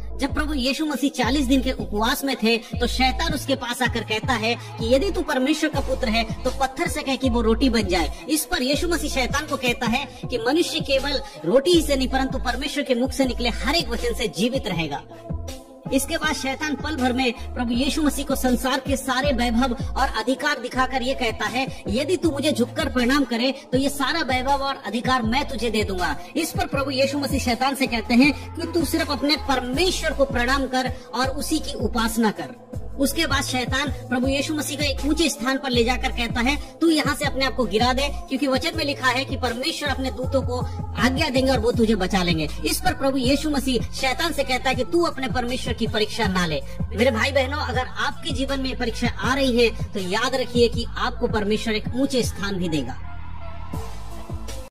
जब प्रभु यीशु मसीह 40 दिन के उपवास में थे तो शैतान उसके पास आकर कहता है कि यदि तू परमेश्वर का पुत्र है तो पत्थर से कह कि वो रोटी बन जाए। इस पर यीशु मसीह शैतान को कहता है कि मनुष्य केवल रोटी ही से नहीं परंतु परमेश्वर के मुख से निकले हर एक वचन से जीवित रहेगा। इसके बाद शैतान पल भर में प्रभु यीशु मसीह को संसार के सारे वैभव और अधिकार दिखाकर ये कहता है यदि तू मुझे झुककर प्रणाम करे तो ये सारा वैभव और अधिकार मैं तुझे दे दूंगा। इस पर प्रभु यीशु मसीह शैतान से कहते हैं कि तू सिर्फ अपने परमेश्वर को प्रणाम कर और उसी की उपासना कर। उसके बाद शैतान प्रभु यीशु मसीह को एक ऊंचे स्थान पर ले जाकर कहता है तू यहाँ से अपने आप को गिरा दे, क्योंकि वचन में लिखा है कि परमेश्वर अपने दूतों को आज्ञा देंगे और वो तुझे बचा लेंगे। इस पर प्रभु यीशु मसीह शैतान से कहता है कि तू अपने परमेश्वर की परीक्षा ना ले। मेरे भाई बहनों, अगर आपके जीवन में परीक्षा आ रही है तो याद रखिए कि आपको परमेश्वर एक ऊंचे स्थान भी देगा।